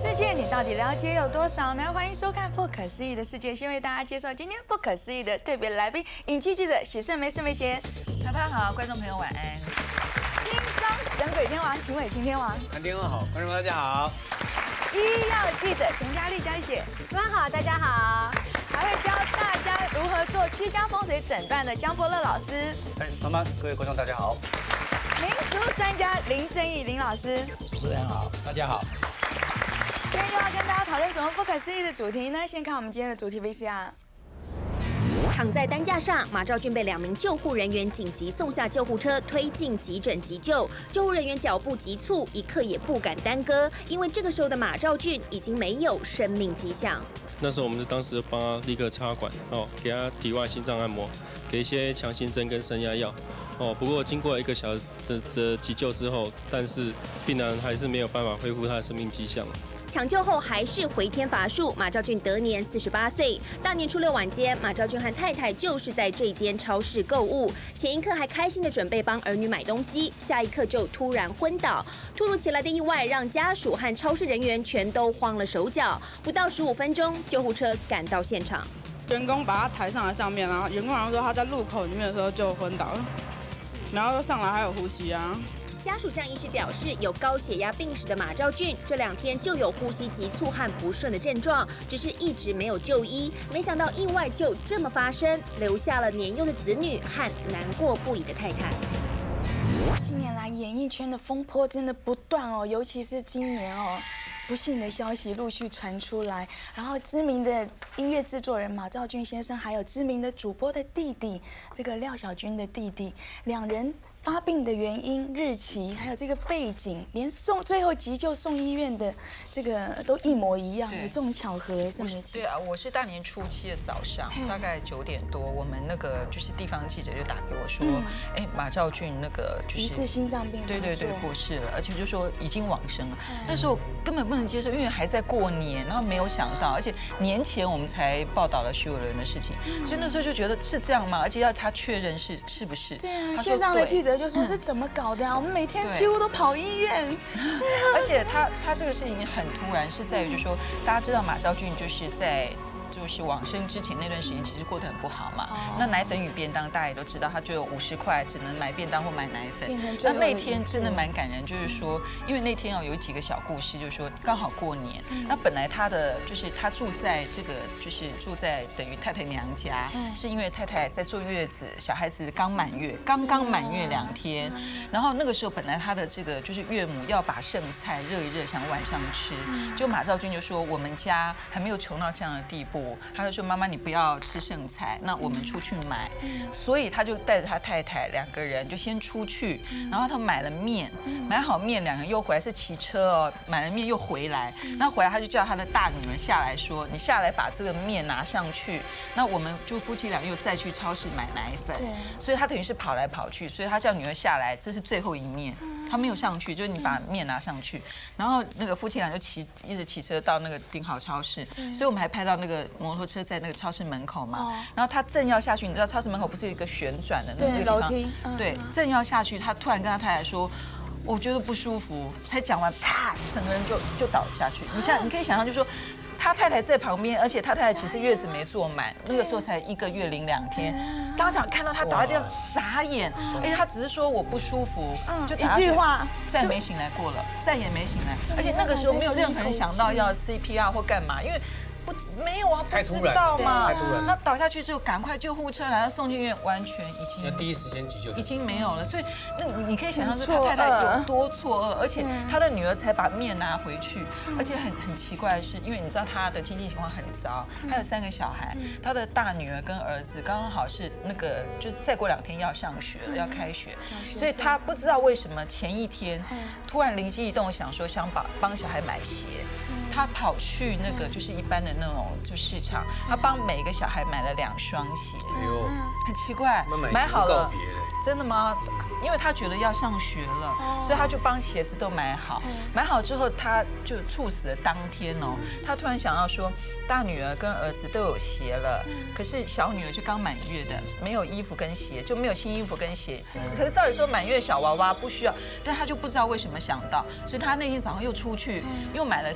世界你到底了解有多少呢？欢迎收看《不可思议的世界》，先为大家介绍今天不可思议的特别来宾——影剧记者许胜梅、盛梅姐。 大家好，观众朋友晚安。 金装神鬼天王秦伟、秦天王。 天王好，观众朋友大家好。 医药记者陈嘉丽、嘉丽姐。 各位好，大家好。 还会教大家如何做居家风水诊断的江伯乐老师。 妈妈，各位观众大家好。 民俗专家林正义林老师。 主持人好，大家好。 今天又要跟大家讨论什么不可思议的主题呢？先看我们今天的主题 VCR。 躺在担架上，马兆俊被2名救护人员紧急送下救护车，推进急诊急救。救护人员脚步急促，一刻也不敢耽搁，因为这个时候的马兆俊已经没有生命迹象。 那时候我们就当时帮他立刻插管，给他体外心脏按摩，给一些强心针跟升压药。不过经过1个小时的急救之后，但是病人还是没有办法恢复他的生命迹象。 抢救后还是回天乏术，马兆俊得年48岁。大年初6晚间，马兆俊和太太就是在这间超市购物，前一刻还开心的准备帮儿女买东西，下一刻就突然昏倒。突如其来的意外让家属和超市人员全都慌了手脚。不到15分钟，救护车赶到现场， 员工把他抬上来上面，然后员工好像说他在路口里面的时候就昏倒了，然后上来还有呼吸啊。 家属向医师表示，有高血压病史的马兆俊这2天就有呼吸急促和不顺的症状，只是一直没有就医。没想到意外就这么发生，留下了年幼的子女和难过不已的太太。 近年来，演艺圈的风波真的不断哦，尤其是今年哦，不幸的消息陆续传出来。然后，知名的音乐制作人马兆俊先生，还有知名的主播的弟弟，这个廖小军的弟弟，2人发病的原因、日期，还有这个背景，连最后急救送医院的这个都一模一样，有这种巧合，盛梅姐。 对啊，我是大年初7的早上，大概9点多，我们那个就是地方记者就打给我说，马兆俊那个就是疑似心脏病， 对过世了，而且就说已经往生了。那时候根本不能接受，因为还在过年，然后没有想到，而且年前我们才报道了徐伟伦的事情，所以那时候就觉得是这样吗？而且要他确认是不是？ 对啊，线上的记者就说这怎么搞的啊？我们每天几乎都跑医院。 而且他这个事情很突然，是在于就是说，大家知道马兆俊就是往生之前那段时间，其实过得很不好嘛。那奶粉与便当大家也都知道，他就有50块，只能买便当或买奶粉。那天真的蛮感人，就是说，因为那天有几个小故事，就是说刚好过年，那本来他住在等于太太娘家，是因为太太在坐月子，小孩子刚满月2天，然后那个时候本来他的这个就是岳母要把剩菜热一热，想晚上吃，就马兆俊就说我们家还没有穷到这样的地步。他就说：“妈妈，你不要吃剩菜，那我们出去买。”所以他就带着他太太2个人就先出去，然后他买了面，买好面2个人又回来，是骑车哦，买了面又回来。那回来他就叫他的大女儿下来说：“你下来把这个面拿上去。”那我们就夫妻俩又再去超市买奶粉。所以他等于是跑来跑去，所以他叫女儿下来，这是最后一面。他没有上去，就是你把面拿上去，然后那个夫妻俩就一直骑车到那个顶好超市，所以我们还拍到那个摩托车在那个超市门口嘛，然后他正要下去，你知道超市门口不是有一个旋转的那个地方， 楼梯， 对，正要下去，他突然跟他太太说：“我觉得不舒服。”才讲完，啪，整个人就倒下去。你可以想象，就是说。他太太在旁边，而且他太太其实月子没坐满，那个时候才1个月0 2天。当场看到他倒在地上傻眼，而且他只是说我不舒服，就一句话， 再没醒来过了，再也没醒来。而且那个时候没有任何人想到要 CPR 或干嘛，因为。没有啊，不知道嘛。 太突然。 那倒下去之后，赶快救护车来，送进医院，完全已经要第一时间急救， 已经没有了。所以，那你可以想象是他太太有多错愕，而且他的女儿才把面拿回去，而且很奇怪的是，因为你知道他的经济情况很糟，他有3个小孩，他的大女儿跟儿子刚好是那个，就是再过2天要上学了，要开学，所以他不知道为什么前一天突然灵机一动，想说想帮小孩买鞋。他跑去那个就是一般的那种就市场，他帮每一个小孩买了2双鞋。哎呦，很奇怪，买好了，真的吗？因为他觉得要上学了，所以他就帮鞋子都买好。买好之后，他就猝死的当天哦，他突然想到说，大女儿跟儿子都有鞋了，可是小女儿就刚满月的，没有衣服跟鞋，就没有新衣服跟鞋。可是照理说满月小娃娃不需要，但他就不知道为什么想到，所以他那天早上又出去又买了3套。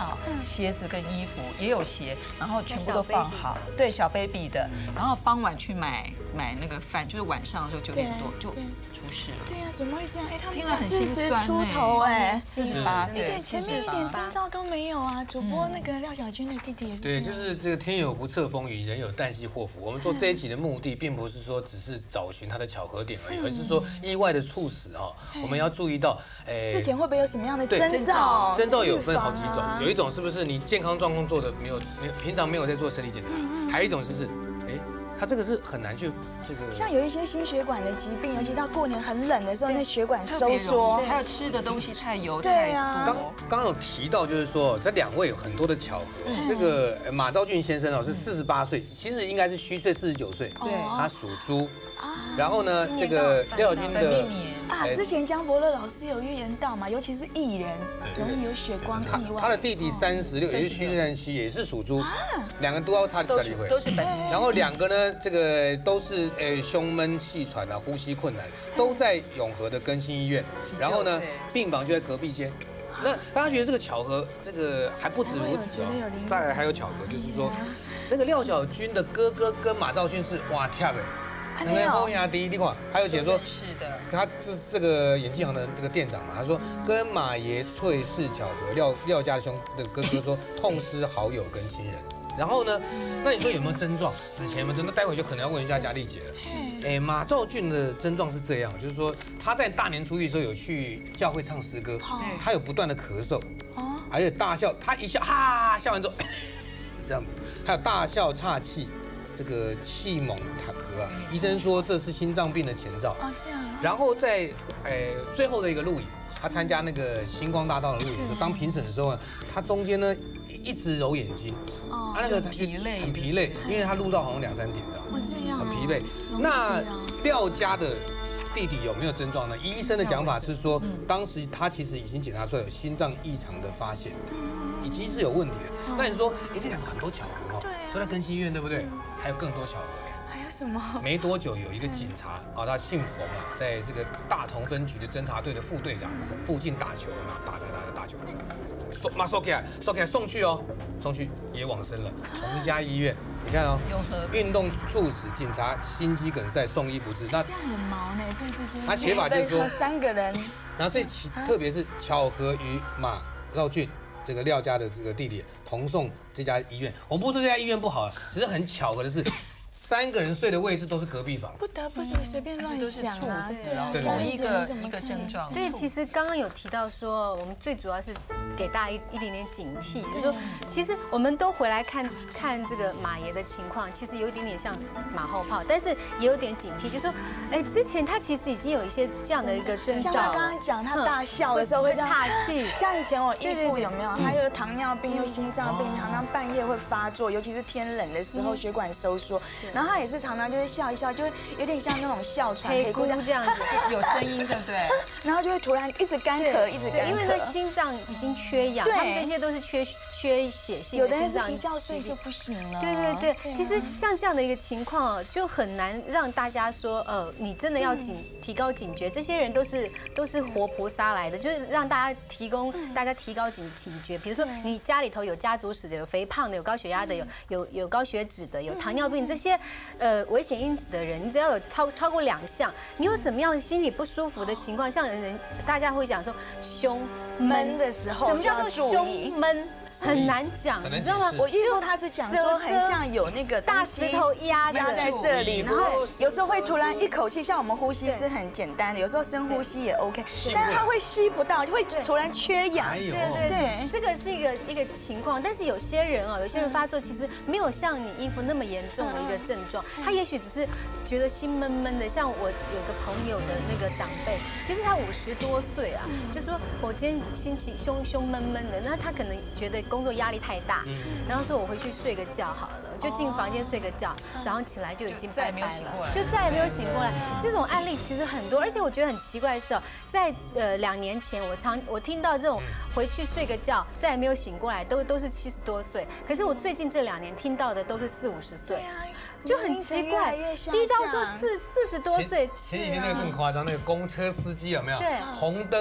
好，鞋子跟衣服也有鞋，然后全部都放好，对，小 baby 的，然后傍晚去买那个饭，就是晚上的时候9点多就出事了。 对呀，怎么会这样？哎，他们听了很心 40 酸出头哎 ，48， 对，前面一点征兆都没有啊。主播那个廖小军的弟弟也是这对， 样。 就是这个天有不测风雨，人有旦夕祸福。我们做这一集的目的，并不是说只是找寻它的巧合点而已，而是说意外的猝死哈，我们要注意到， 事前会不会有什么样的对征兆？ 征兆有分好几种， 预防啊有一种是不是你健康状况做的没有平常没有在做身体检查，还有一种就是，它这个是很难去这个。 像有一些心血管的疾病，尤其到过年很冷的时候，那血管收缩， 还有吃的东西太油太多。 刚有提到，就是说这2位有很多的巧合。这个马兆骏先生是48岁，其实应该是虚岁49岁，他属猪。然后呢，这个廖小军的之前江伯乐老师有预言到嘛，尤其是艺人容易有血光意外。 他的弟弟36，也是虚岁37，也是属猪，2个都要差1回， 都是本命。 然后2个呢，这个都是胸闷气喘啊，呼吸困难，都在永和的更新医院。然后呢，病房就在隔壁间。那大家觉得这个巧合，这个还不止如此哦。再来还有巧合，就是说，那个廖小军的哥哥跟马兆骏是哇跳哎。那个后牙第一地方，还有写说， 是的， 他是这个演技行的这个店长嘛，他说跟马爷翠氏巧合，廖家的兄的哥哥说痛失好友跟亲人。然后呢，那你说有没有症状？死前有没有症状？那待会就可能要问一下佳丽姐了。马兆骏的症状是这样，就是说他在大年初一的时候有去教会唱诗歌，他有不断的咳嗽，还有大笑，他一笑哈笑完之后这样，还有大笑岔气。这个气猛痰咳啊，医生说这是心脏病的前兆。 这样。 然后在最后的一个录影，他参加那个星光大道的录影的时候，当评审的时候呢，他中间呢一直揉眼睛，他那个很疲累，因为他录到好像2、3点的，很疲累。那廖家的弟弟有没有症状呢？医生的讲法是说，当时他其实已经检查出来有心脏异常的发现，已经是有问题了。那你说，这2个很多巧合哦，都在更新医院，对不对？还有更多巧合。 还有什么？ 没多久有一个警察他姓冯啊，在这个大同分局的侦查队的副队长附近打球嘛，打球，收起来，送去哦，送去也往生了，同一家医院。你看哦，运动猝死，警察心肌梗塞送医不治。那这样很毛呢，对这件。 他写法就是说 3个人， 然后特别是巧合与马兆骏。这个廖家的这个弟弟同送这家医院，我们不说这家医院不好，只是很巧合的是，3个人睡的位置都是隔壁房， 不得不随便乱想啊， 同一个症状。 对，其实刚刚有提到说，我们最主要是给大家一点点警惕，就是说，其实我们都回来看这个马爷的情况，其实有一点点像马后炮，但是也有点警惕，就是说，之前他其实已经有一些这样的一个征兆， 像他刚刚讲，他大笑的时候会岔气， 像以前我姨父有没有？他有糖尿病又心脏病，常常半夜会发作，尤其是天冷的时候血管收缩，然后他也是常常就会笑一笑，就会有点像那种笑喘、 黑姑这样子， 有声音，对不对？ 然后就会突然一直干咳，一直干咳， 因为那心脏已经缺氧，他们这些都是缺血性的心脏， 有的人是一觉睡就不行了。 对，其实像这样的一个情况就很难让大家说，你真的要提高警觉，这些人都是活菩萨来的，就是让大家提高警觉。比如说你家里头有家族史的，有肥胖的，有高血压的，有高血脂的，有糖尿病这些危险因子的人，你只要有超过2项，你有什么样心里不舒服的情况，像大家会讲说胸闷的时候， 什么叫做胸闷？很难讲，你知道吗？ 我姨父他是讲说很像有那个大石头压在这里，然后有时候会突然一口气，像我们呼吸是很简单的，有时候深呼吸也 OK， 但是他会吸不到，就会突然缺氧。 对，这个是一个情况。但是有些人发作其实没有像你姨父那么严重的一个症状，他也许只是觉得心闷闷的。像我有个朋友的那个长辈，其实他50多岁啊，就说我今天心情胸闷闷的，那他可能觉得工作压力太大，然后说我回去睡个觉好了，就进房间睡个觉，早上起来就已经拜拜了，就再也没有醒过来。这种案例其实很多，而且我觉得很奇怪的是，在2年前我听到这种回去睡个觉再也没有醒过来，都是70多岁，可是我最近这2年听到的都是40、50岁。就很奇怪，低到说40多岁。 前几天那个更夸张，那个公车司机有没有？ 对， 红灯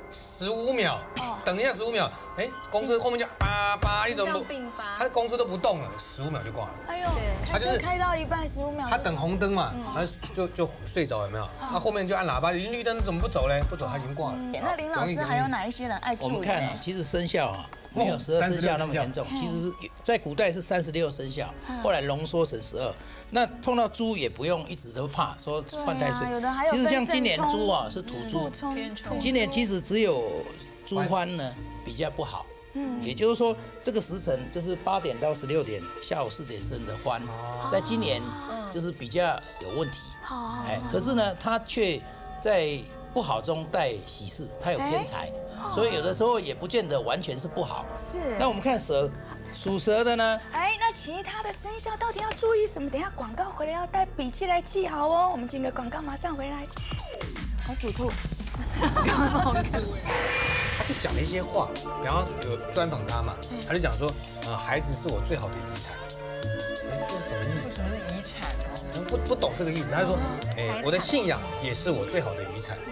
15秒，等一下15秒，哎，公车后面就叭，你怎么并发， 他的公车都不动了，15秒就挂了。 哎呦， 他就是开到一半15秒， 他等红灯嘛，他就睡着有没有？他后面就按喇叭，绿灯怎么不走嘞？不走他已经挂了。 那林老师还有哪一些人爱注意？ 我们看啊，其实生肖啊。没有12生肖那么严重，其实是在古代是36生肖，后来浓缩成12。那碰到猪也不用一直都怕说犯太岁。其实像今年猪啊是土猪，今年其实只有猪欢呢比较不好。也就是说这个时辰就是8点到16点，下午4点生的欢，在今年就是比较有问题。哎，可是呢，它却在不好中带喜事，它有偏财。所以有的时候也不见得完全是不好。 是。 那我们看蛇，属蛇的呢？ 哎，那其他的生肖到底要注意什么？等一下广告回来要带笔记来记好哦。我们进个广告，马上回来。还属兔。 他就讲了一些话，然后有专访他嘛，他就讲说，孩子是我最好的遗产。哎，这是什么意思？ 什么是遗产？ 不懂这个意思。他就说，哎，我的信仰也是我最好的遗产。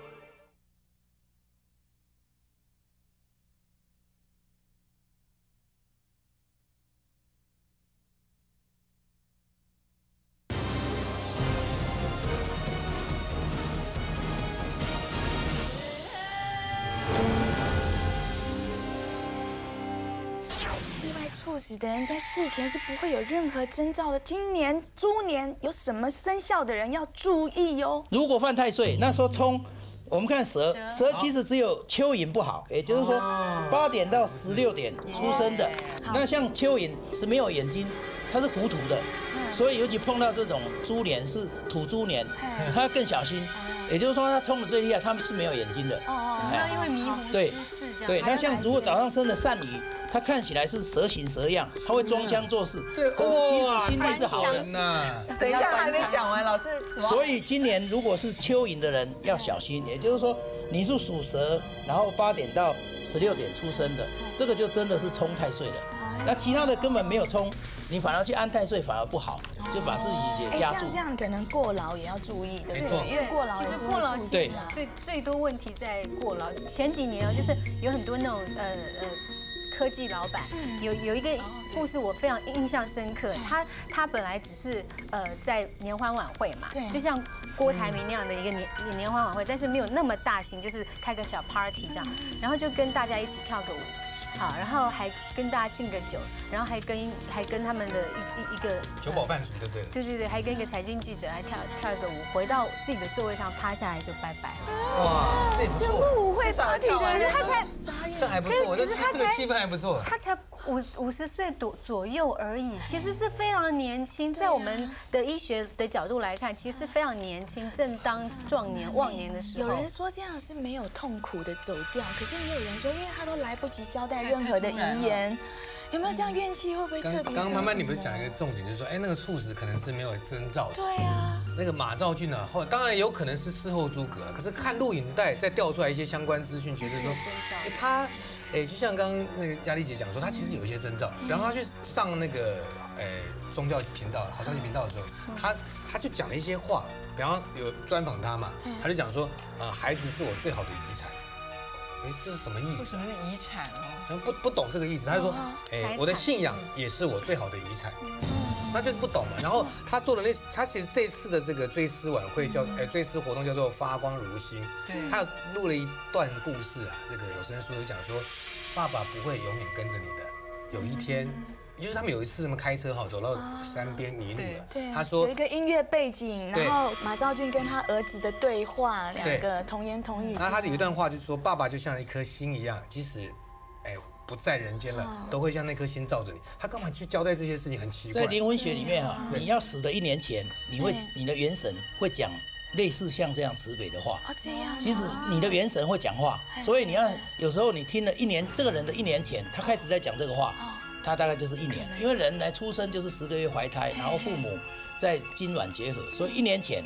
猝死的人在事前是不会有任何征兆的。今年猪年有什么生肖的人要注意哦？ 如果犯太岁，那说我们看蛇其实只有蚯蚓不好，也就是说8点到16点出生的，那像蚯蚓是没有眼睛，它是糊涂的，所以尤其碰到这种猪年是土猪年，它更小心。也就是说，它冲的最厉害，它们是没有眼睛的。 那因为迷糊失事这样。 对，那像如果早上生的鳝鱼，它看起来是蛇形蛇样，它会装腔作势，可是其实心地是好的。 等一下还没讲完，老师。 所以今年如果是蚯蚓的人要小心，也就是说你是属蛇，然后8点到16点出生的，这个就真的是冲太岁了。那其他的根本没有冲，你反而去安太岁反而不好，就把自己给压住。 像这样可能过劳也要注意，对不对？因为过劳其实过劳对最多问题在过劳。前几年啊，就是有很多那种科技老板，有一个故事我非常印象深刻。他本来只是在联欢晚会嘛，就像郭台铭那样的一个联欢晚会，但是没有那么大型，就是开个小 party 这样，然后就跟大家一起跳个舞。好，然后还跟大家敬个酒，然后还跟他们的一个酒保饭族，对不对？对， 还跟一个财经记者来跳一个舞，回到自己的座位上趴下来就拜拜了。 哇，这不错， 舞会 party 的人， 他才这还不错，这个气氛还不错。 他才50岁左右而已，其实是非常年轻，在我们的医学的角度来看，其实非常年轻，正当壮年旺年的时候。 有人说这样是没有痛苦的走掉，可是也有人说，因为他都来不及交代任何的遗言，有没有这样怨气会不会特别？ 刚慢慢你不是讲一个重点，就是说，哎，那个猝死可能是没有征兆的。 对啊。 那个马兆骏啊，当然有可能是事后诸葛，可是看录影带再调出来一些相关资讯，觉得说，哎，他，就像刚刚那个嘉丽姐讲说，他其实有一些征兆，比方说他去上那个，宗教频道、好消息频道的时候，他就讲了一些话，比方有专访他嘛，他就讲说，孩子是我最好的遗产。哎，这是什么意思？ 什么是遗产哦？ 不懂这个意思，他就说，我的信仰也是我最好的遗产。那就不懂嘛。然后他做的他其实这次的这个追思晚会追思活动叫做发光如星。对，他有录了一段故事啊，这个有声书有讲说，爸爸不会永远跟着你的，有一天。就是他们有一次他们开车走到山边迷路了，对，他说有一个音乐背景，然后马兆骏跟他儿子的对话，两个童言童语。 然后他有一段话就是说，爸爸就像一颗星一样，即使不在人间了，都会像那颗星照着你。他干嘛去交代这些事情？很奇怪。 在灵魂学里面啊，你要死的1年前，你的元神会讲类似像这样慈悲的话。 这样。 其实你的元神会讲话，所以你要有时候你听了这个人的1年前，他开始在讲这个话。他大概就是1年，因为人来出生就是10个月怀胎，然后父母在精卵结合，所以1年前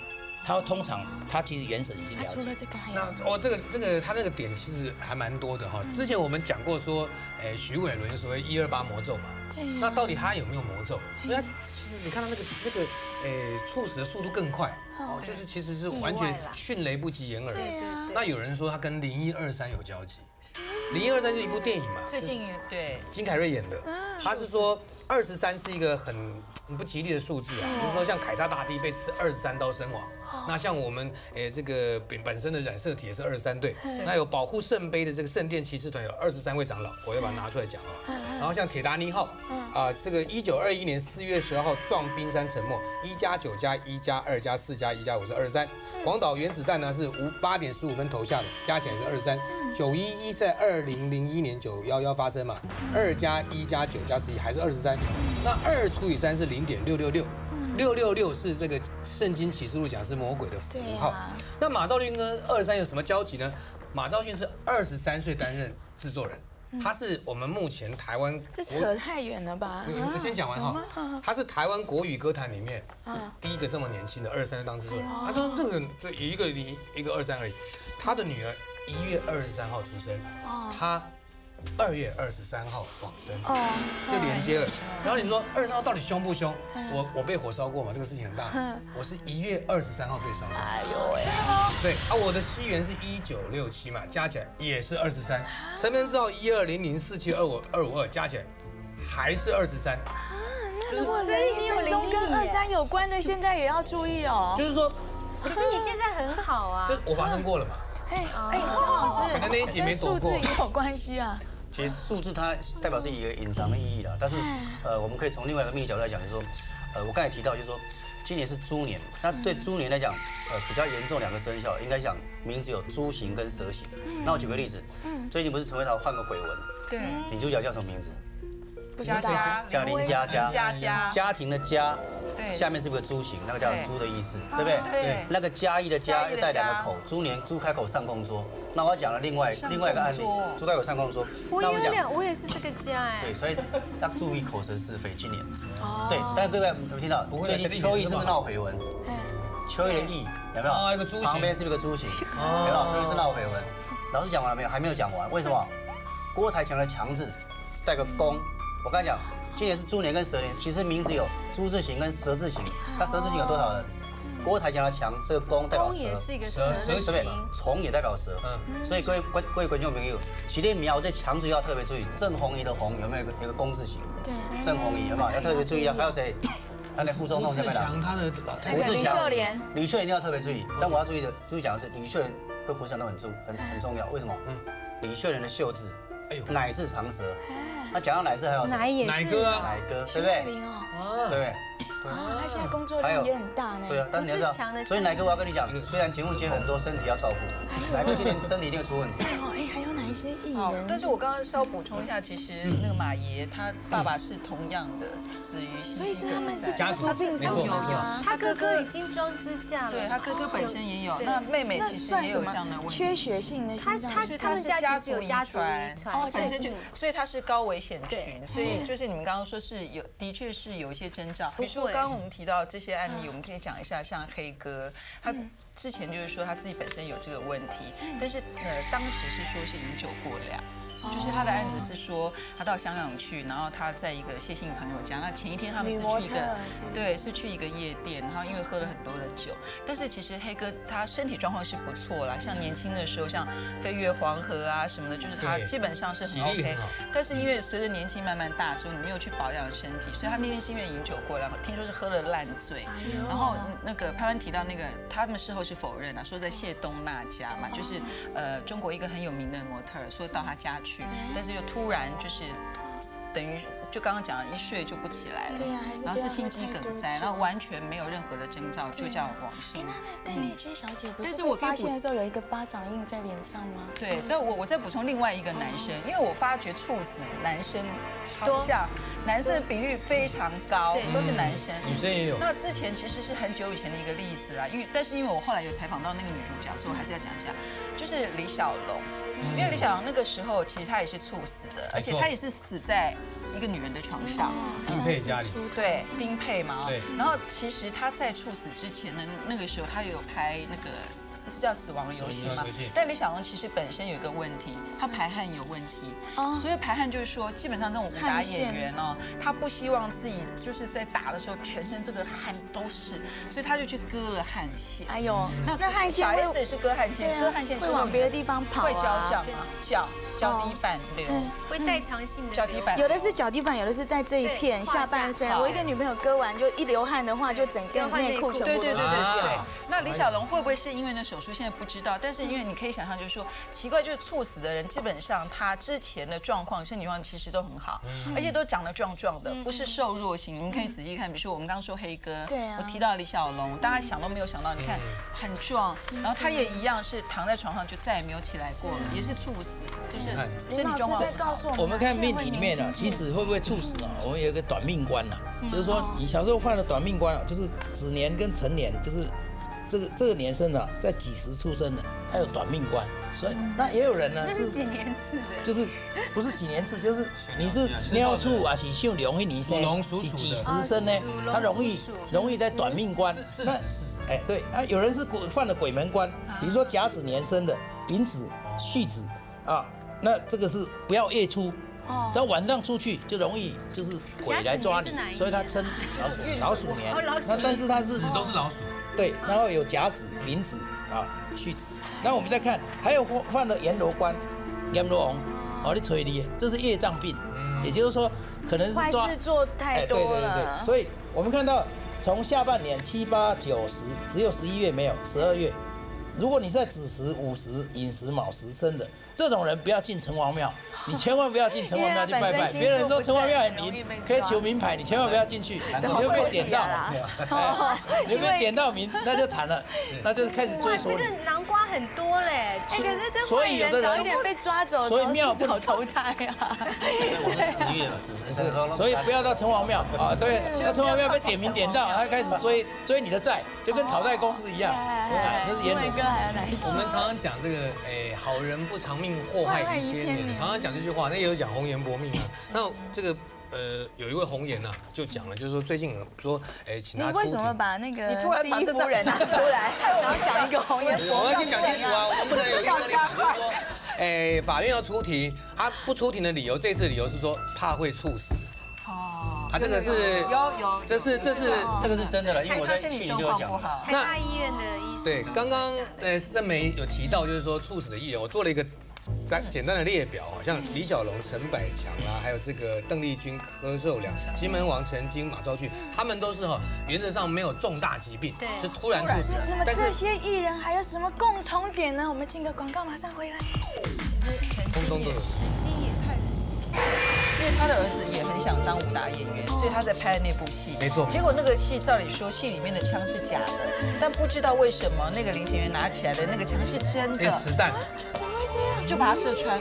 他通常他其实原神已经了解。 除了这个还有什么？ 这个他那个点其实还蛮多的哈。之前我们讲过说，徐伟伦所谓128魔咒嘛。对。那到底他有没有魔咒？因为他其实你看到那个猝死的速度更快哦，就是其实是完全迅雷不及掩耳。对啊。那有人说他跟0123有交集。0123是一部电影嘛？ 最近对金凯瑞演的，他是说23是一个很不吉利的数字啊，就是说像凯撒大帝被刺23刀身亡。那像我们这个本身的染色体也是23对，那有保护圣杯的这个圣殿骑士团有23位长老，我要把它拿出来讲啊。然后像铁达尼号这个1921年4月12号撞冰山沉没，1+9+1+2+4+1+5是23。广岛原子弹呢是8点15分投下的，加起来是23。911在2001年911发生嘛，2+1+9+11还是23。那2除以3是0.666，666是这个圣经启示录讲是魔鬼的符号。那马兆骏跟23有什么交集呢？马兆骏是23岁担任制作人。他是我们目前台湾， 这扯太远了吧？ 我先讲完哈。他是台湾国语歌坛里面第一个这么年轻的23岁当制作人。他说这一个23而已。他的女儿1月23号出生，他2月23号往生，就连接了。然后你说23号到底凶不凶？我被火烧过嘛，这个事情很大。我是1月23号被烧伤。哎呦喂！对啊，我的西元是1967嘛，加起来也是23。身份证号12004725252加起来还是23。 那如果人生中跟23有关的，现在也要注意哦。 就是说， 可是你现在很好啊。 这我发生过了嘛？ 江老师， 可能那一集没躲过。 跟数字也有关系啊。 其实数字它代表是一个隐藏的意义啦，但是我们可以从另外一个命理角度来讲，就是说，我刚才提到就是说，今年是猪年，那对猪年来讲，比较严重2个生肖，应该讲名字有猪形跟蛇形。那我举个例子，最近不是陈慧陶换个回文， 对， 女主角叫什么名字？ 叫林佳佳，家庭的家，下面是不是个猪形？那个叫猪的意思，对不对？对。那个嘉义的嘉又带2个口，猪年猪开口上空桌。那我要讲了另外一个案例，猪开口上空桌。 我也是这个家哎。 对，所以要注意口舌是非，今年。对，但是各位有没有听到？最近秋意是不是闹绯闻？秋意的意有没有？ 一个猪形， 旁边是不是个猪形？有没有？秋意是闹绯闻。老师讲完了没有？还没有讲完。为什么？郭台强的强字带个公。我刚才讲，今年是猪年跟蛇年，其实名字有猪字形跟蛇字形。那蛇字形有多少人？郭台强的强，这个公代表蛇， 也是一个蛇， 对不对？虫也代表蛇，所以各位观众朋友，其实描这强字要特别注意。郑弘仪的弘有没有一个公字形？对，郑弘仪有没有要特别注意啊？还有谁？他的副总统在哪？ 他的李秀莲， 李秀莲一定要特别注意。但我要注意讲的是，李秀莲跟胡志强都很重要。为什么？李秀莲的秀字，乃字长舌。那讲到乃字还有奶也是奶哥啊， 奶哥，对不对？对不对？ 他现在工作量也很大呢。 对啊，但是你要知道，所以奶哥我要跟你讲，虽然节目接很多，身体要照顾。奶哥今年身体一定会出问题。 还有哪一些艺人？ 但是我刚刚稍补充一下，其实那个马爷他爸爸是同样的死于心肌梗塞， 所以是他们是家族病史有。 他哥哥已经装支架了， 对他哥哥本身也有，那妹妹其实也有这样的问题， 缺血性的心脏。 他是家族遗传， 本身就，所以他是高危险群，所以就是你们刚刚说是有，的确是有一些征兆，比如说刚刚我们提到这些案例，我们可以讲一下，像黑哥，他之前就是说他自己本身有这个问题，但是当时是说是饮酒过量。就是他的案子是说，他到香港去，然后他在一个谢姓朋友家，那前一天他们是去一个，对，是去一个夜店，然后因为喝了很多的酒，但是其实黑哥他身体状况是不错啦，像年轻的时候，像飞越黄河啊什么的，就是他基本上是很 OK， 但是因为随着年纪慢慢大之后，你没有去保养身体，所以他那天是因为饮酒过量，听说是喝了烂醉，然后那个潘文提到那个他们事后是否认了，说在谢东娜家嘛，就是中国一个很有名的模特，说到他家去。但是又突然就是等于就刚刚讲一睡就不起来了，对呀，然后是心肌梗塞，然后完全没有任何的征兆，就叫往生。 那丽君小姐不是我发现的时候有一个巴掌印在脸上吗？ 对，但我再补充另外一个男生，因为我发觉猝死男生好像男生的比率非常高，都是男生， 女生也有。 那之前其实是很久以前的一个例子啦，但是因为我后来有采访到那个女主角，所以我还是要讲一下，就是李小龙。因为李小龙那个时候其实他也是猝死的，而且他也是死在一个女人的床上， 丁佩家里， 对，丁佩嘛， 对。 然后其实他在猝死之前呢，那个时候他有拍那个是叫《死亡游戏》吗？但李小龙其实本身有一个问题，他排汗有问题，所以排汗就是说，基本上这种武打演员哦，他不希望自己就是在打的时候全身这个汗都是，所以他就去割了汗腺。 哎呦，那汗腺小 S 也是割汗腺，割汗腺会往别的地方跑， 会脚掌吗？脚底板流， 会代偿性的脚底板， 有的是脚底板，有的是在这一片下半身。我一个女朋友割完就一流汗的话，就整件内裤全部都是。 对。那李小龙会不会是因为那手术？现在不知道，但是因为你可以想象，就是说奇怪，就是猝死的人，基本上他之前的状况、身体状况其实都很好，而且都长得壮壮的，不是瘦弱型。你们可以仔细看，比如说我们刚刚说黑哥，我提到李小龙，大家想都没有想到，你看很壮，然后他也一样是躺在床上就再也没有起来过了，也是猝死，就是身体状况。 我们看命理里面啊，其实会不会猝死啊？我们有一个短命观呐，就是说你小时候犯了短命观啊，就是子年跟辰年，就是这个年生啊，在几时出生的，他有短命观。所以那也有人呢， 那是几年次的， 就是不是几年次，就是你是鸟畜啊，是属龙一年生，是几时生呢？他容易在短命观。那哎对啊，有人是犯了鬼门关，比如说甲子年生的，丙子、戌子啊。那这个是不要夜出，然后晚上出去就容易就是鬼来抓你，所以他称老鼠年。那但是他是都是老鼠， 对，然后有甲子、丙子啊、戌子。那我们再看，还有犯了阎罗关、阎罗王，你催你，这是业障病，也就是说可能是抓坏事做太多了。 对，所以我们看到从下半年7、8、9、10，只有11月没有，12月。如果你是在子时、午时、寅时、卯时生的，这种人不要进城隍庙，你千万不要进城隍庙去拜拜。别人说城隍庙很灵，可以求名牌，你千万不要进去，你就被点到，你被点到名，那就惨了，那就开始追索。 这个南瓜很多嘞， 可是这坏人早一点被抓走， 所以庙不能投胎啊。 所以不要到城隍庙啊，对，那城隍庙被点名点到，他开始追你的债，就跟讨债公司一样，那是阎罗。 我们常常讲这个，好人不长命，祸害1,000年。常常讲这句话，那也有讲红颜薄命啊。那这个有一位红颜呐，就讲了，就是说最近说，请他出庭。 你为什么把那个你突然第一夫人拿出来，然后讲一个红颜薄命？ 我要先讲清楚啊，我们不能有一个立场，就是说，法院要出庭，他不出庭的理由，这次理由是说怕会猝死。这个是有， 这个是真的了，因为我在去年就有讲。 台大医院的医生。 对，刚刚盛梅有提到，就是说猝死的艺人，我做了一个简单的列表，像李小龙、陈百强啦，还有这个邓丽君、柯受良、金门王陈金、马昭俊，他们都是原则上没有重大疾病，是突然猝死的。 那么这些艺人还有什么共同点呢？我们进个广告，马上回来。 通通都有。 因为他的儿子也很想当武打演员，所以他在拍那部戏。 没错。 结果那个戏照理说戏里面的枪是假的，但不知道为什么那个林行员拿起来的那个枪是真的。 实弹。 怎么会这样？ 就把它射穿。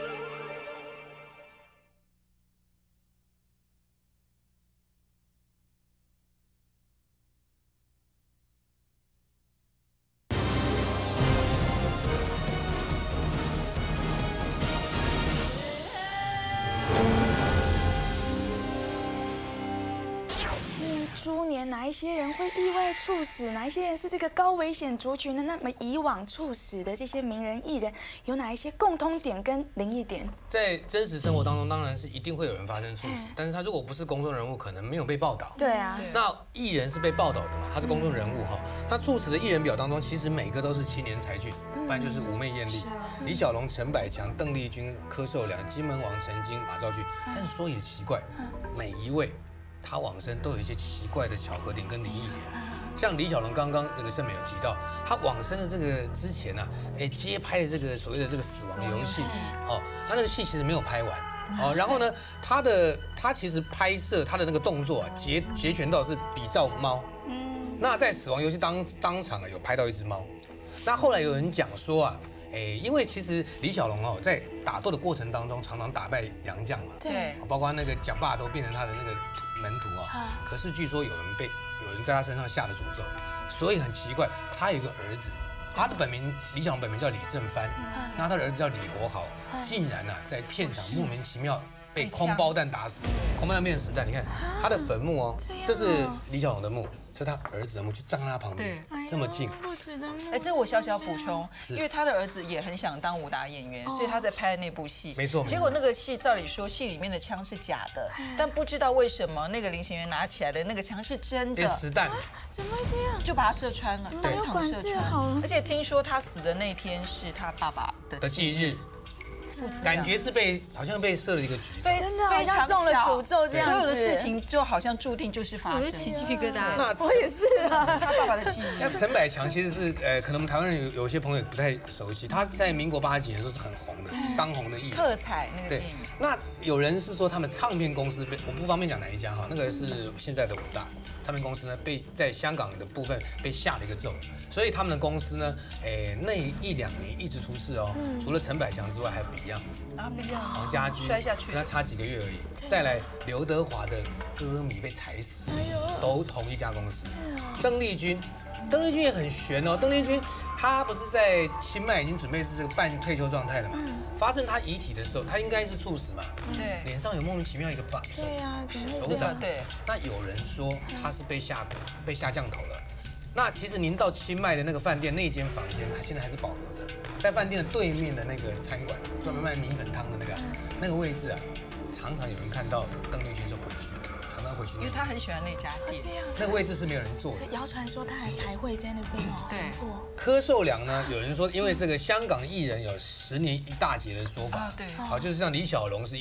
猪年哪一些人会意外猝死？哪一些人是这个高危险族群呢？那么以往猝死的这些名人艺人有哪一些共通点跟灵异点？ 在真实生活当中，当然是一定会有人发生猝死，但是他如果不是公众人物，可能没有被报道。 对啊。 那艺人是被报道的嘛？他是公众人物哈。那猝死的艺人表当中，其实每个都是青年才俊，不然就是妩媚艳丽。李小龙、陈百强、邓丽君、柯受良、金门王陈金、马昭俊。但是说也奇怪，每一位他往生都有一些奇怪的巧合点跟灵异点，像李小龙刚刚这个盛美有提到，他往生的这个之前呢，接拍的这个所谓的这个死亡游戏，他那个戏其实没有拍完，然后呢，他其实拍摄他的那个动作啊，截拳道是比照猫，那在死亡游戏当场有拍到一只猫，那后来有人讲说啊。因为其实李小龙在打斗的过程当中，常常打败洋将嘛， 对， 包括那个蒋爸都变成他的那个门徒可是据说有人在他身上下了诅咒，所以很奇怪，他有一个儿子，他的本名李小龙本名叫李正帆，那他的儿子叫李国豪，竟然在片场莫名其妙被空包弹打死，空包弹变成实弹。你看他的坟墓哦，这是李小龙的墓，是他儿子的墓，就站在他旁边，这么近。 哎，这个我小小补充，因为他的儿子也很想当武打演员，所以他在拍那部戏。 没错。 结果那个戏照理说戏里面的枪是假的，但不知道为什么那个林行员拿起来的那个枪是真的， 实弹， 怎么会这样？ 就把他射穿了，当场射穿。 而且听说他死的那天是他爸爸的忌日。 感觉是好像被设了一个局， 真的好像中了诅咒这样子， 所有的事情就好像注定就是发生。 我是起鸡皮疙瘩。 那我也是啊， 他爸爸的记忆。 那陈百强其实是可能我们台湾人有些朋友不太熟悉，他在民国80几年的时候是很红的，当红的艺人。 特彩那个电影。 那有人是说他们唱片公司我不方便讲哪一家哈，那个是现在的5大唱片公司呢，在香港的部分被下了一个咒，所以他们的公司呢，那1、2年一直出事哦，除了陈百强之外，还有 Beyond。黄家驹摔下去， 跟他差几个月而已。再来，刘德华的歌迷被踩死，都同一家公司。邓丽君也很悬哦。邓丽君她不是在清迈已经准备是这个半退休状态了嘛？发生她遗体的时候，她应该是猝死嘛？ 对， 脸上有莫名其妙一个疤， 对呀， 手掌。 对。 那有人说她是被下降头了。那其实您到清迈的那个饭店那间房间，它现在还是保留着，在饭店的对面的那个餐馆，专门卖米粉汤的那个位置啊，常常有人看到邓丽君是回去，常常回去， 因为他很喜欢那家店， 那个位置是没有人坐的。 谣传说他还会在那边哦。 对。 柯受良呢，有人说因为这个香港艺人有10年一大劫的说法， 对， 好，就是像李小龙是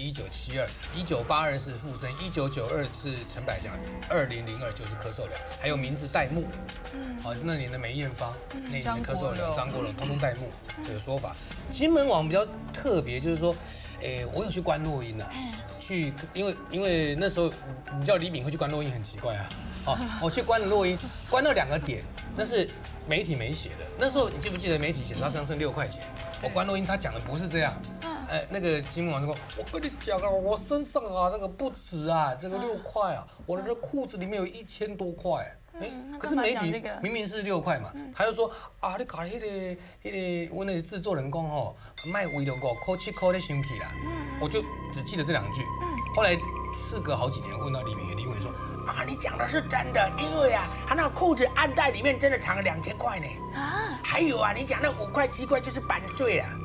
1972，1982是傅声，1992是陈百强，2002就是柯受良，还有名字代目。好，那年的梅艳芳，那年的柯受良、张国荣，通通代目这个说法。金门网比较特别，就是说，我有去关落音啊，因为那时候你叫李炳辉去关落音很奇怪啊。哦，我去关了落音，关到2个点，那是媒体没写的。那时候你记不记得媒体写他身上剩6块钱？我关落音，他讲的不是这样。那个金门网就说：“我跟你讲啊，我身上啊这个不止啊，这个6块啊，我的裤子里面有1000多块。”可是媒体明明是6块嘛，他就说啊，你搞那个，我那制作人讲吼，卖为了5块7块的生气啦。我就只记得这2句。后来事隔好几年，问到李炳辉说。啊，你讲的是真的，因为啊，他那裤子暗袋里面真的藏了2000块呢。啊，还有啊，你讲那5块7块就是版税啊。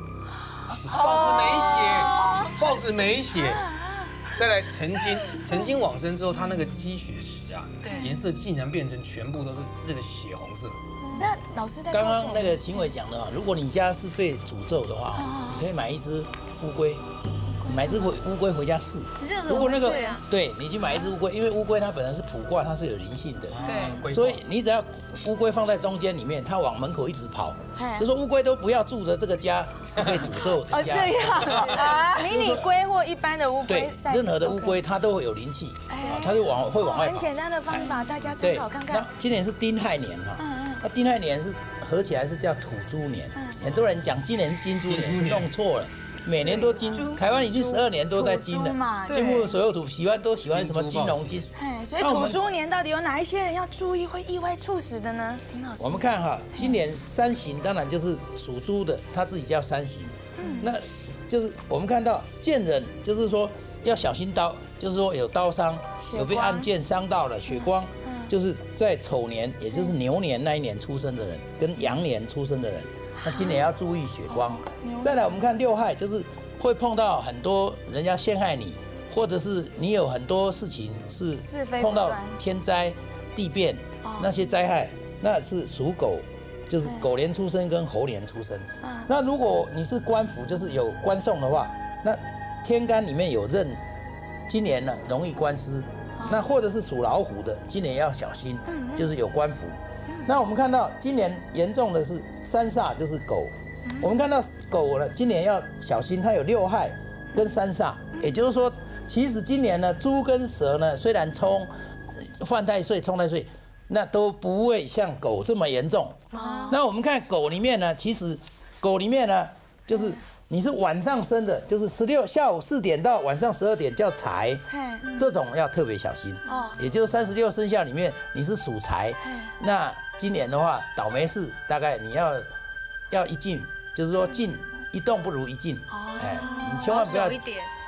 报纸没写。再来，曾经往生之后，他那个积血石啊，颜色竟然变成全部都是这个血红色。 那老师在刚刚那个秦伟讲的啊，如果你家是被诅咒的话，你可以买一只乌龟。买只乌龟回家试，如果那个对你去买一只乌龟，因为乌龟它本身是卜卦，它是有灵性的， 对， 所以你只要乌龟放在中间里面，它往门口一直跑，就说乌龟都不要住的这个家是被诅咒的家。 这样，迷你龟或一般的乌龟， 对，任何的乌龟它都会有灵气，它就会往外跑。 很简单的方法，大家参考看看。 那今年是丁亥年哈，那丁亥年是合起来是叫土猪年，很多人讲今年是金猪年，是弄错了。每年都金，台湾已经12年都在金了，几乎所有土都喜欢什么金龙金。 所以土猪年到底有哪一些人要注意会意外猝死的呢？林老师， 我们看哈，今年3刑当然就是属猪的，他自己叫3刑。那就是我们看到见人，就是说要小心刀，就是说有刀伤，有被暗箭伤到了，血光，就是在丑年，也就是牛年那一年出生的人，跟羊年出生的人。那今年要注意血光。再来，我们看6害，就是会碰到很多人家陷害你，或者是你有很多事情是碰到天灾、地变那些灾害，那是属狗，就是狗年出生跟猴年出生。那如果你是官府，就是有官送的话，那天干里面有刃，今年呢容易官司。那或者是属老虎的，今年要小心，就是有官府。那我们看到今年严重的是3煞，就是狗。我们看到狗呢，今年要小心，它有6害跟3煞，也就是说，其实今年呢，猪跟蛇呢，虽然犯太岁、冲太岁，那都不会像狗这么严重。那我们看狗里面呢，其实狗里面呢，就是你是晚上生的，就是下午4点到晚上12点叫财，这种要特别小心。也就是36生肖里面你是属财，那今年的话倒霉事大概你要一静，就是说静一动不如一静。你千万不要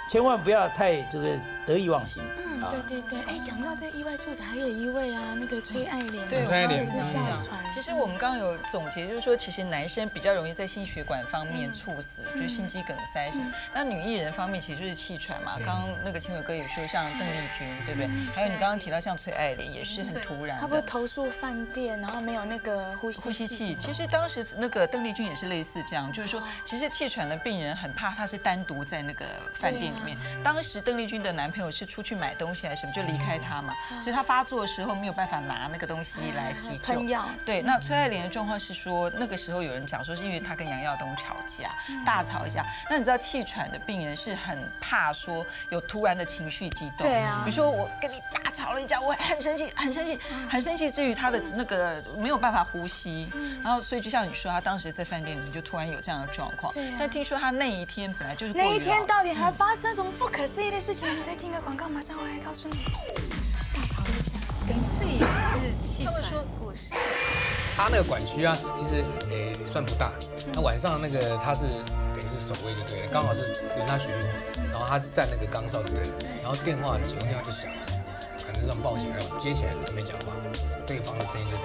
千万不要太这个得意忘形。 对，哎，讲到这意外猝死，还有一位啊，那个崔爱莲， 对， 崔爱莲也是哮喘。 其实我们刚刚有总结，就是说，其实男生比较容易在心血管方面猝死，就是心肌梗塞什么。那女艺人方面其实就是气喘嘛。刚刚那个千伟哥也说，像邓丽君，对不对？还有你刚刚提到像崔爱莲，也是很突然的。 他不是投诉饭店，然后没有那个呼吸器。 其实当时那个邓丽君也是类似这样，就是说，其实气喘的病人很怕他是单独在那个饭店里面。当时邓丽君的男朋友是出去买东西还是什么，就离开她嘛，所以她发作的时候没有办法拿那个东西来急救。 喷药。 对，那崔爱莲的状况是说，那个时候有人讲说是因为她跟杨耀东吵架，大吵一架。那你知道气喘的病人是很怕说有突然的情绪激动， 对啊， 比如说我跟你大吵了一架，我很生气，很生气，很生气，至于他的那个没有办法呼吸，然后所以就像你说，他当时在饭店里就突然有这样的状况。但听说他那一天本来就是那一天到底还发生什么不可思议的事情？我们再进个广告，马上回来告诉你。大吵一架， 林翠也是气喘过世。 他那个管区啊，其实算不大。那晚上那个他是等于是守卫就对了，刚好是轮他巡逻，然后他是站那个岗哨对不对？然后电话警用电话就响了，可能是让报警，然后接起来都没讲话，对方的声音就。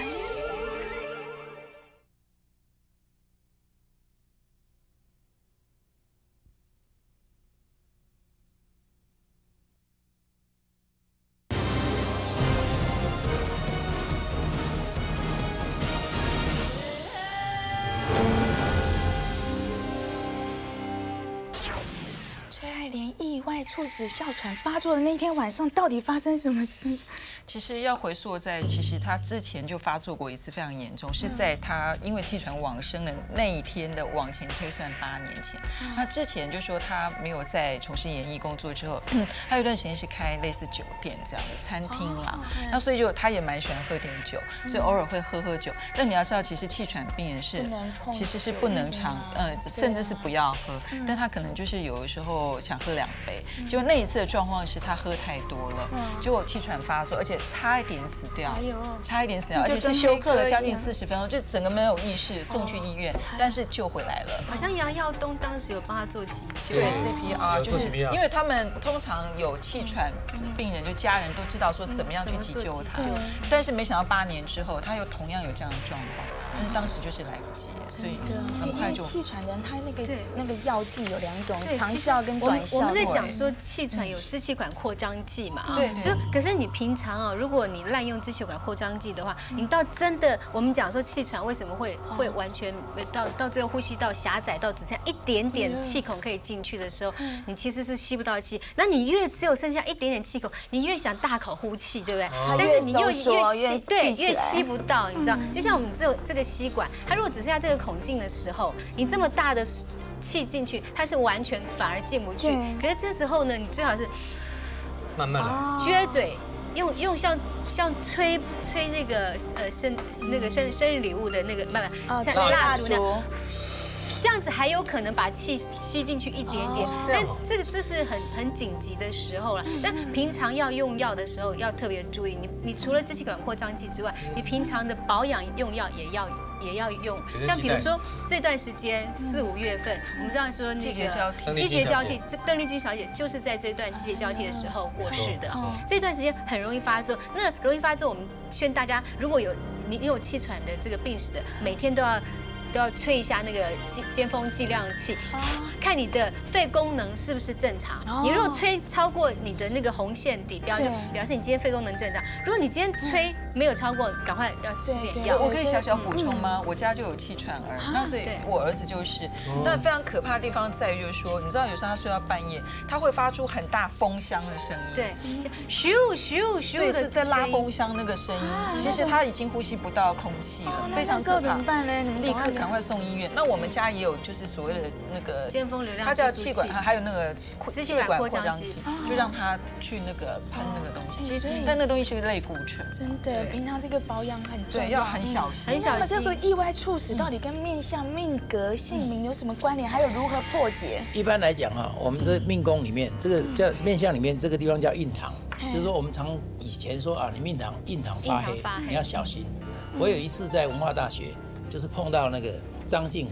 崔爱莲意外猝死哮喘发作的那天晚上，到底发生什么事？ 其实要回溯在，其实他之前就发作过一次，非常严重，是在他因为气喘往生的那一天的往前推算8年前。那之前就说他没有在从事演艺工作之后，他有一段时间是开类似酒店这样的餐厅啦。那所以就他也蛮喜欢喝点酒，所以偶尔会喝酒。但你要知道，其实气喘病人是其实是不能甚至是不要喝，但他可能就是有的时候想喝2杯。就那一次的状况是他喝太多了，结果气喘发作，而且差一点死掉，差一点死掉，而且是休克了将近40分钟，就整个没有意识，送去医院，但是救回来了。 好像杨耀东当时有帮他做急救， 对 CPR， 就是因为他们通常有气喘病人，就家人都知道说怎么样去急救他，但是没想到8年之后，他又同样有这样的状况。但是当时就是来不及，所以很快就。 气喘人他那个药剂有2种，长效跟短效。 我们在讲说气喘有支气管扩张剂嘛， 对， 就可是你平常啊，如果你滥用支气管扩张剂的话，你到真的我们讲说气喘为什么会完全到最后呼吸道狭窄到只剩下一点点气孔可以进去的时候，你其实是吸不到气。那你越只有剩下一点点气孔，你越想大口呼气，对不对？但是你又越吸不到，你知道？就像我们这个吸管，它如果只剩下这个孔径的时候，你这么大的气进去，它是完全反而进不去。可是这时候呢，你最好是慢慢来， 撅嘴，用像吹那个生日礼物的那个像蜡烛那样。这样子还有可能把气吸进去一点点，但这是很紧急的时候了。但平常要用药的时候要特别注意，你除了支气管扩张剂之外，你平常的保养用药也要用。像比如说这段时间4、5月份，我们知道说那个季节交替，邓丽君小姐就是在这段季节交替的时候过世的。这段时间很容易发作，那容易发作，我们劝大家，如果你有气喘的这个病史的，每天都要吹一下那个尖峰剂量器，看你的肺功能是不是正常。你如果吹超过你的那个红线底标，就表示你今天肺功能正常。如果你今天吹没有超过，赶快要吃点药。 我可以小补充吗？我家就有气喘儿，那所以我儿子就是。但非常可怕的地方在于，就是说，你知道有时候他睡到半夜，他会发出很大风箱的声音。 对，咻咻咻的是在拉风箱那个声音。其实他已经呼吸不到空气了，非常可怕。 怎么办呢？你们立刻赶快送医院。那我们家也有，就是所谓的那个尖峰流量， 它叫气管，还有那个气管扩张剂，就让他去那个喷那个东西。其实，但那东西是类固醇。 真的，平常这个保养很重要， 对，要很小心。 很小心。 那这个意外猝死到底跟面相、命格、姓名有什么关联？还有如何破解？ 一般来讲哈，我们的命宫里面，这个叫面相里面这个地方叫印堂，就是说我们以前说啊，你印堂发黑，你要小心。我有一次在文化大学，就是碰到那个张静湖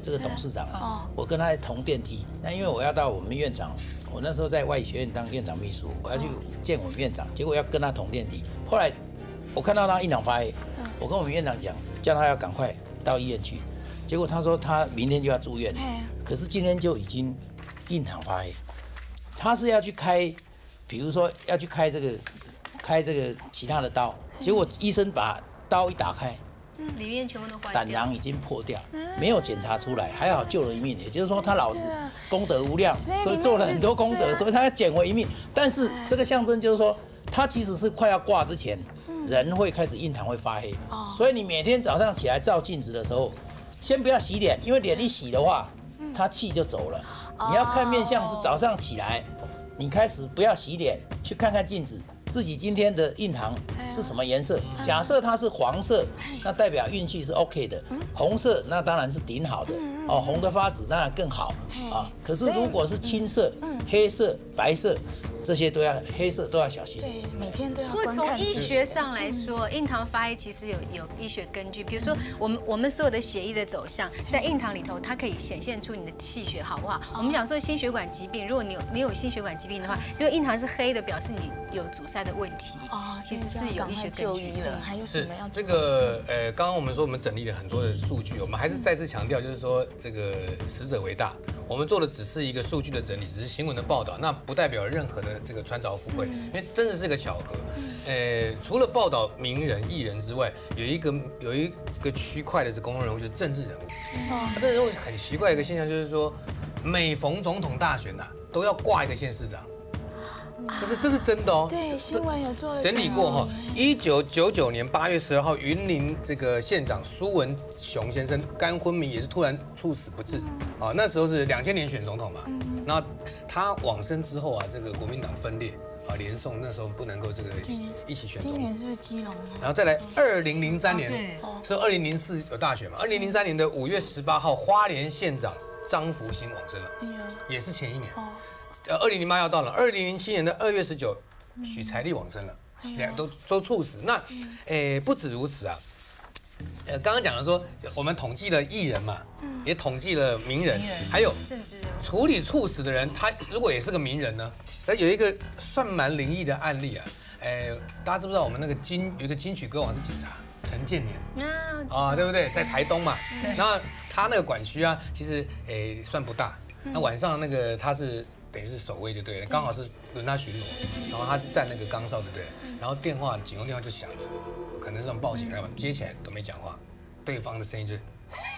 这个董事长啊，我跟他同电梯。那因为我要到我们院长，我那时候在外语学院当院长秘书，我要去见我们院长，结果要跟他同电梯。后来我看到他印堂发黑，我跟我们院长讲，叫他要赶快到医院去。结果他说他明天就要住院，可是今天就已经印堂发黑。他是要去开，比如说要去开这个其他的刀，结果医生把刀一打开。 里面全部都坏掉， 胆囊已经破掉，没有检查出来，还好救了一命。也就是说，他老子功德无量，所以做了很多功德，所以他捡回一命。但是这个象征就是说，他其实是快要挂之前，人会开始印堂会发黑。所以你每天早上起来照镜子的时候，先不要洗脸，因为脸一洗的话，他气就走了。你要看面相是早上起来，你开始不要洗脸，去看看镜子。自己今天的印堂是什么颜色？假设它是黄色，那代表运气是 OK 的；红色那当然是顶好的哦，红的发紫当然更好啊。可是如果是青色、黑色、白色，这些都要黑色都要小心。 对，每天都要。 不过从医学上来说，印堂发黑其实有医学根据。比如说我们所有的血液的走向，在印堂里头，它可以显现出你的气血好不好。我们讲说心血管疾病，如果你有心血管疾病的话，因为印堂是黑的，表示你有阻塞的问题。哦，其实是有医学根据的。 还有什么要这个刚刚我们说我们整理了很多的数据，我们还是再次强调，就是说这个死者为大，我们做的只是一个数据的整理，只是新闻的报道，那不代表任何的这个穿凿附会，因为真的是个巧合。除了报道名人艺人之外，有一个区块的公众人物就是政治人物。政治人物很奇怪的一个现象就是说，每逢总统大选都要挂一个县市长。这是真的哦。 对，新闻有做了整理过哈。1999年8月12号，云林这个县长苏文雄先生肝昏迷，也是突然猝死不治。啊，那时候是2000年选总统嘛。那他往生之后啊，这个国民党分裂啊，连宋那时候不能够这个一起选总统。 今年是不是基隆？ 然后再来2003年，是2004有大选嘛？2003年的5月18号，花莲县长张福兴往生了，也是前一年。2008要到了，2007年的2月19，许才丽往生了，两个都猝死。那，不止如此啊，刚刚讲了说，我们统计了艺人嘛，也统计了名人，还有政治人物处理猝死的人，他如果也是个名人呢？那有一个算蛮灵异的案例啊，大家知不知道我们那个有一个金曲歌王是警察陈建年啊，对不对？在台东嘛，然后他那个管区啊，其实算不大。那晚上那个他是等于是守卫就对了，刚好是轮他巡逻，然后他是站那个岗哨对不对？然后警用电话就响了，可能是让报警来嘛，接起来都没讲话，对方的声音就是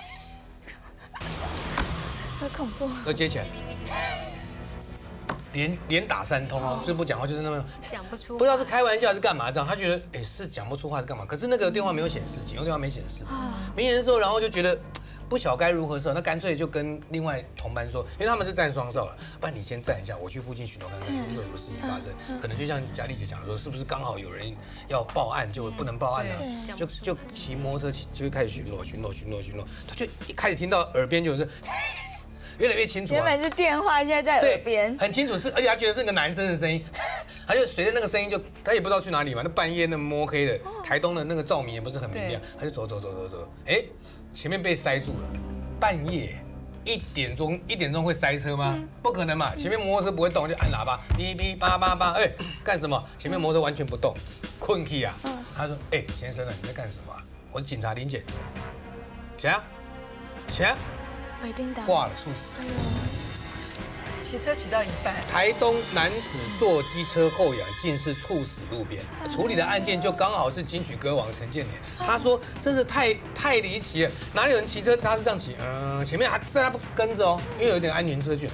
好恐怖， 都接起来，连打3通哦，就不讲话，就是那么讲不出， 不知道是开玩笑还是干嘛这样，他觉得是讲不出话是干嘛？可是那个电话没有显示，警用电话没显示，没显示之后，然后就觉得。不晓该如何是好，那干脆就跟另外同班说，因为他们是站双哨了，不然你先站一下，我去附近巡逻看看是不是有什么事情发生。可能就像佳丽姐讲的说，是不是刚好有人要报案就不能报案呢？就骑摩托车就开始巡逻，他就一开始听到耳边就是越来越清楚。 原本是电话，现在在耳边， 很清楚而且他觉得是个男生的声音，他就随着那个声音他也不知道去哪里嘛，那半夜那么摸黑的，台东的那个照明也不是很明亮，他就走，前面被塞住了，半夜1点钟会塞车吗？不可能嘛，前面摩托车不会动，就按喇叭，哔哔叭叭叭，干什么？前面摩托车完全不动，困气啊！他说，先生啊，你在干什么？我是警察林姐，谁啊？挂了，猝死。 骑车骑到一半， 台东男子坐机车后仰，竟是猝死路边。处理的案件就刚好是金曲歌王陈建年。他说，真是太离奇了，哪里有人骑车他是这样骑？前面还在他不跟着哦，因为有点安全车距。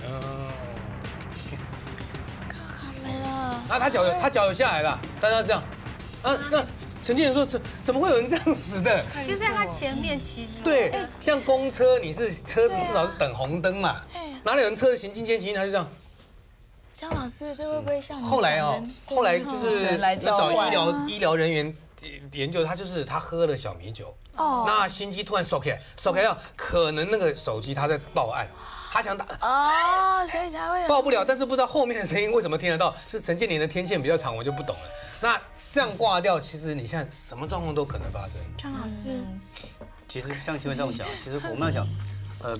没了。 然后他脚有下来了，但他这样，那陈建年说怎么会有人这样死的？ 就在他前面骑。 对，像公车，你是车子至少是等红灯嘛。哪里有人车子行进他就这样。 江老师，这会不会像后来就是找医疗人员研究，他喝了小米酒，那心肌突然收起来了，可能那个手机他在报案，他想打所以才会报不了，但是不知道后面的声音为什么听得到，是陈建年的天线比较长，我就不懂了。那这样挂掉，其实你看什么状况都可能发生。 张老师， 其实像新闻这样讲，其实我们要讲，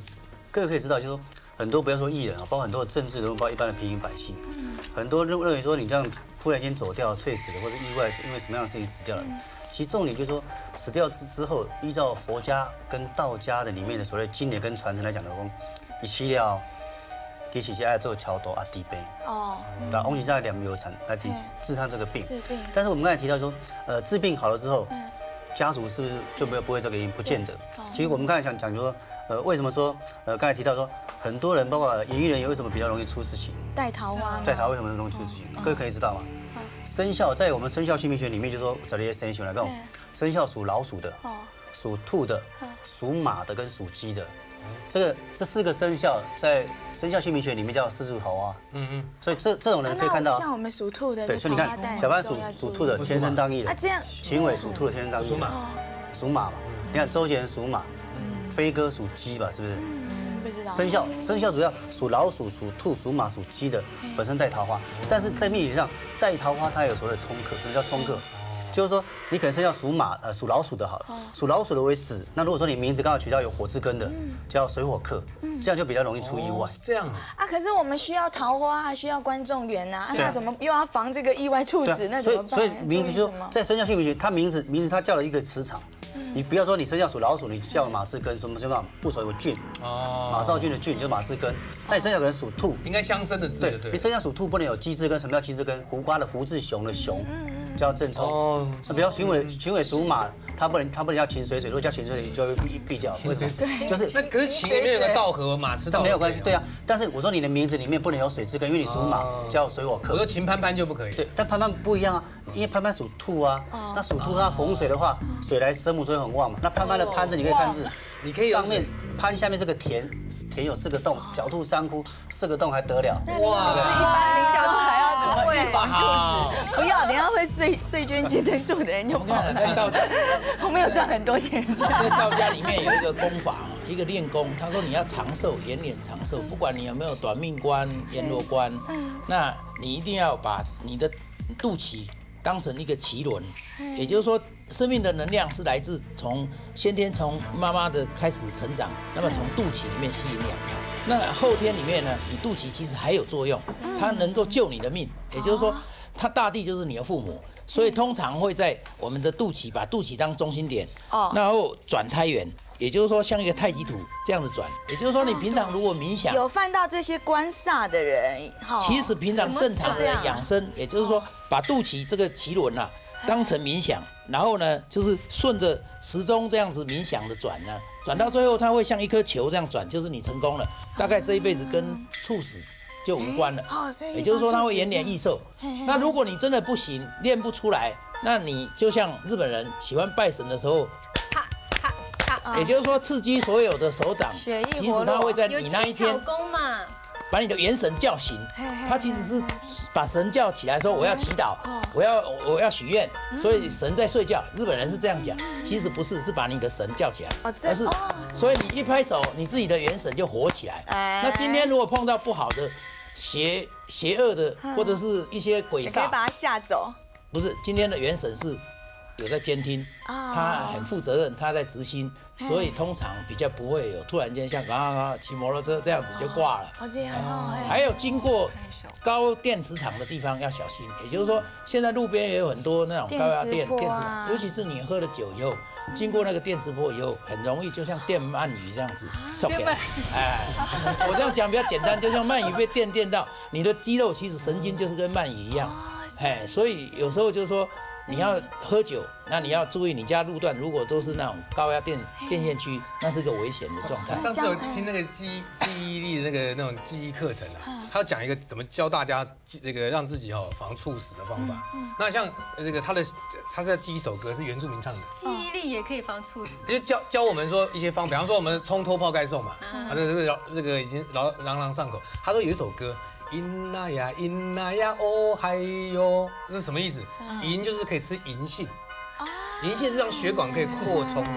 各位可以知道，就是说很多不要说艺人啊，包括很多政治人物，包括一般的平民百姓，很多认为说你这样忽然间走掉、猝死的，或者意外因为什么样的事情死掉了。其实重点就是说，死掉之后，依照佛家跟道家的里面的所谓经典跟传承来讲的话，你死了，其实是爱做桥头啊低杯哦，把翁喜在两流产来治他这个病。治病。但是我们刚才提到说，治病好了之后，家族是不是就不会这个原因？不见得。其实我们刚才想讲就说，为什么说刚才提到说，很多人包括演艺人员为什么比较容易出事情？ 带桃花。 带桃花为什么容易出事情？各位可以知道吗？生肖在我们生肖姓名学里面，就说这些生肖来讲，生肖属老鼠的、属兔的、属马的跟属鸡的，这4个生肖在生肖姓名学里面叫四柱桃花。所以这种人可以看到， 像我们属兔的， 对，所以你看，小潘属兔的天生当艺人， 这样， 秦伟属兔的天生当艺人，属马嘛，你看周杰伦属马，飞哥属鸡吧，是不是？生肖主要属老鼠、属兔、属马、属鸡的，本身带桃花，但是在命理上带桃花它有所谓的冲克。什么叫冲克？就是说你可能生肖属属老鼠的好了，属老鼠的为子。那如果说你名字刚好取到有火字根的，叫水火克，这样就比较容易出意外。 这样啊？可是我们需要桃花，还需要观众缘呐，那怎么又要防这个意外猝死？那怎么办？ 所以名字就在生肖姓名学，它名字它叫了一个磁场。你不要说你生肖属老鼠，你叫马志根，什么部首有俊，马兆俊的俊就是马志根。那你生肖可能属兔， 应该相生的字。对， 你生肖属兔不能有鸡字根，什么叫鸡字根？胡瓜的胡字，熊的熊，叫正冲。那比如秦伟属马，他不能叫秦水水，如果叫秦水水就会避掉。为什么？ 就是那可是秦里面有个道和马吃道， 没有关系。对啊，但是我说你的名字里面不能有水字根，因为你属马，叫水火克。 我说秦潘潘就不可以。 对，但潘潘不一样啊，因为潘潘属兔啊。那属兔它逢水的话，水来生木，所以很旺嘛。那潘潘的潘字你可以看字，你可以上面潘下面是个田，田有4个洞，狡兔3窟，4个洞还得了？ 哇，是一般名角兔还要怎么预防猝死？不要，等下会税捐基层处的人就跑来。我没有赚很多钱。 在道家里面有一个功法，一个练功，他说你要长寿，延年长寿，不管你有没有短命关、阎罗关，那你一定要把你的肚脐当成一个脐轮，也就是说，生命的能量是来自从先天从妈妈的开始成长，那么从肚脐里面吸营养。那后天里面呢，你肚脐其实还有作用，它能够救你的命，也就是说，它大地就是你的父母，所以通常会在我们的肚脐把肚脐当中心点，然后转胎元。也就是说，像一个太极图这样子转，也就是说，你平常如果冥想， 有犯到这些官煞的人， 其实平常正常的养生，也就是说，把肚脐这个脐轮啊当成冥想，然后呢，就是顺着时钟这样子冥想的转呢，转到最后，它会像一颗球这样转，就是你成功了，大概这一辈子跟猝死就无关了。也就是说，它会延年益寿。那如果你真的不行，练不出来，那你就像日本人喜欢拜神的时候。也就是说，刺激所有的手掌，其实他会在你那一天把你的元神叫醒。他其实是把神叫起来，说我要祈祷，我要许愿，所以神在睡觉。日本人是这样讲，其实不是，是把你的神叫起来，而是所以你一拍手，你自己的元神就活起来。那今天如果碰到不好的、邪恶的，或者是一些鬼煞， 可以把他吓走。 不是，今天的元神是有在监听，他很负责任，他在执行，所以通常比较不会有突然间像骑摩托车这样子就挂了。还有经过高电磁场的地方要小心，也就是说，现在路边也有很多那种高压电磁场，尤其是你喝了酒以后，经过那个电磁波以后，很容易就像电鳗鱼这样子受给。我这样讲比较简单，就像鳗鱼被电到，你的肌肉其实神经就是跟鳗鱼一样，所以有时候就是说。你要喝酒，那你要注意你家路段如果都是那种高压电线区，那是个危险的状态。 上次有听那个记忆力的那种记忆课程啊，他要讲一个怎么教大家那个让自己防猝死的方法。那像这个他是在记一首歌，是原住民唱的。 记忆力也可以防猝死。 就教我们说一些方法，比方说我们冲脱泡盖送嘛，这个已经朗朗上口。他说有一首歌。银那呀哦嗨哟，这是什么意思？银就是可以吃银杏，银杏是让血管可以扩充的，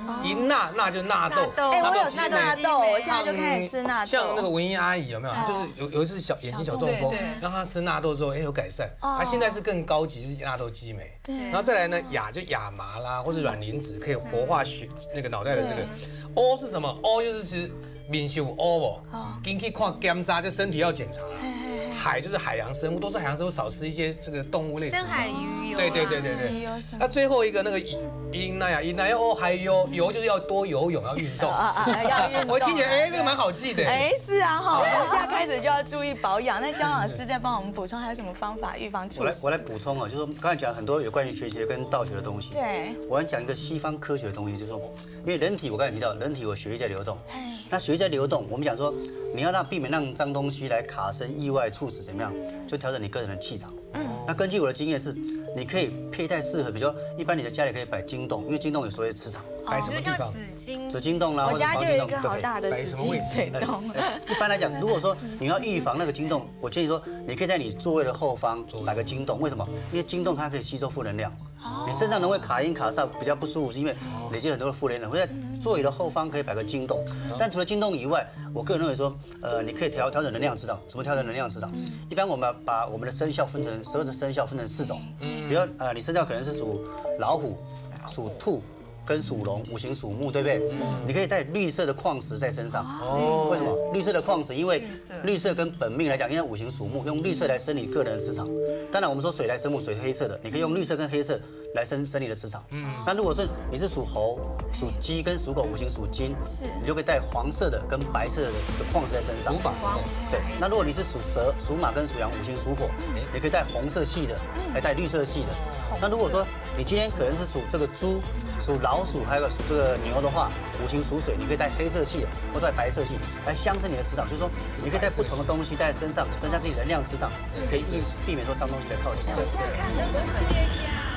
一纳就是纳豆。 哎，我有吃纳豆，我现在就开始吃纳豆。 像那个文英阿姨有没有？她就是有一次眼睛小中风，让她吃纳豆之后，哎有改善。她现在是更高级，是纳豆激酶。对。然后再来呢，亚麻啦，或者卵磷脂可以活化那个脑袋的这个。O 是什么 ？O 就是其实面受 O 不？进去看检查，就身体要检查。海就是海洋生物，都是海洋生物，少吃一些这个动物类。 深海鱼油。 对。那最后一个那个英那要哦，还有油就是要多游泳，要运动。 要运动。 我听起来这个蛮好记的。 是啊哈，我们现在开始就要注意保养。那姜老师再帮我们补充，还有什么方法预防猝死？ 我来补充啊，就是说刚才讲很多有关于学习跟道学的东西。 对。 我要讲一个西方科学的东西，就是说，因为人体我刚才提到，人体有血液在流动。那血液在流动，我们讲说，你要避免让脏东西来卡身、意外猝死怎么样？就调整你个人的气场。那根据我的经验是，你可以佩戴适合，比如说一般你的家里可以摆金洞，因为金洞有所谓的磁场。摆什么地方？紫金洞啦， 我家就有一个好大的紫金水洞。 一般来讲，如果说你要预防那个金洞，我建议说，你可以在你座位的后方摆个金洞。为什么？因为金洞它可以吸收负能量。你身上能会卡阴卡煞比较不舒服，是因为累积很多的负能量。会在座椅的后方可以摆个金洞。但除了金洞以外，我个人认为说，你可以调整能量磁场。什么调整能量磁场？一般我们把我们的生肖分成12个生肖分成4种。比如你生肖可能是属老虎、属兔。跟属龙，五行属木，对不对？你可以带绿色的矿石在身上。为什么？绿色的矿石，因为绿色跟本命来讲，因为五行属木，用绿色来生你个人的磁场。当然，我们说水来生木，水黑色的，你可以用绿色跟黑色来生你的磁场。那如果是你是属猴、属鸡跟属狗，五行属金，你就可以带黄色的跟白色的矿石在身上。对。那如果你是属蛇、属马跟属羊，五行属火，你可以带红色系的，还带绿色系的。那如果说你今天可能是属这个猪、属老鼠，还有属这个牛的话，五行属水，你可以带黑色系的或带白色系来相生你的磁场。就是说，你可以带不同的东西带在身上，增加自己的能量磁场，可以避免说脏东西来靠近。 我现在看的是企业家。